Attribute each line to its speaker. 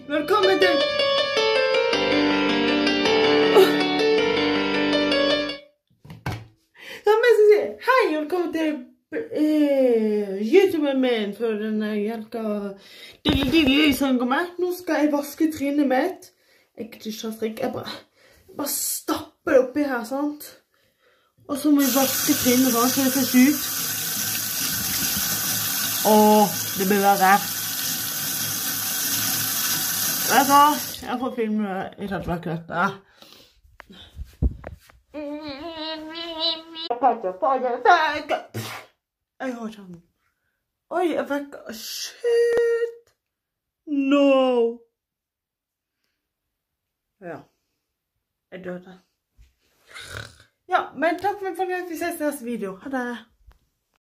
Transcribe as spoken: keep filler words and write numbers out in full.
Speaker 1: Velkommen til... Da må jeg si, hei, velkommen til uh, YouTuben min for denne hjelka dille-dille som kommer. Nå skal jeg vaske trynet mitt. Jeg kan ikke strikk, jeg bare, bare stapper det oppi her, sant? Og så må jeg vaske trynet sånn, så det ser ut. Åh, det blir verre. Vet du hva? Jeg får filme i tatt vekk dette. Jeg kan ikke få det vekk. Jeg har ikke den. Oi, jeg vekk. Shit. No. Ja. Jeg døde. Ja, men takk for meg for at vi ses i neste video. Ha det.